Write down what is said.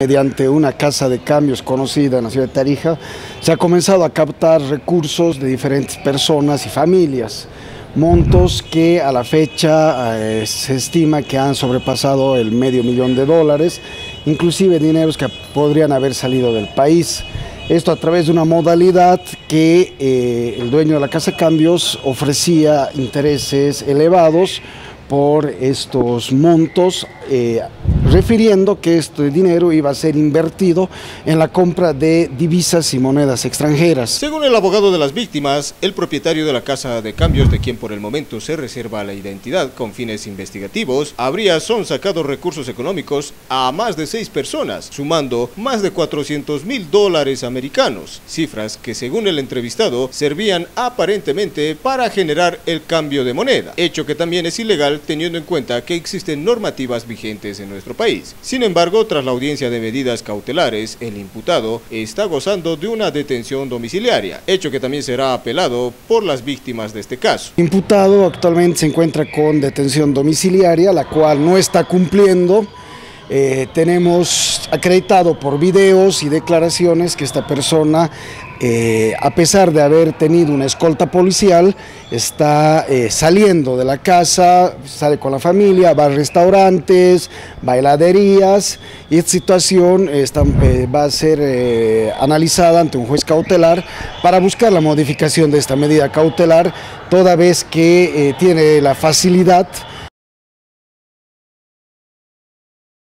Mediante una casa de cambios conocida en la ciudad de Tarija, se ha comenzado a captar recursos de diferentes personas y familias, montos que a la fecha se estima que han sobrepasado el $500,000, inclusive dineros que podrían haber salido del país. Esto a través de una modalidad que el dueño de la casa de cambios ofrecía intereses elevados por estos montos, refiriendo que este dinero iba a ser invertido en la compra de divisas y monedas extranjeras. Según el abogado de las víctimas, el propietario de la casa de cambios, de quien por el momento se reserva la identidad con fines investigativos, habría sacado recursos económicos a más de 6 personas, sumando más de $400,000 americanos, cifras que según el entrevistado servían aparentemente para generar el cambio de moneda, hecho que también es ilegal teniendo en cuenta que existen normativas vigentes en nuestro país. Sin embargo, tras la audiencia de medidas cautelares, el imputado está gozando de una detención domiciliaria, hecho que también será apelado por las víctimas de este caso. El imputado actualmente se encuentra con detención domiciliaria, la cual no está cumpliendo. Tenemos acreditado por videos y declaraciones que esta persona, a pesar de haber tenido una escolta policial, está saliendo de la casa, sale con la familia, va a restaurantes, bailaderías, y esta situación va a ser analizada ante un juez cautelar para buscar la modificación de esta medida cautelar, toda vez que tiene la facilidad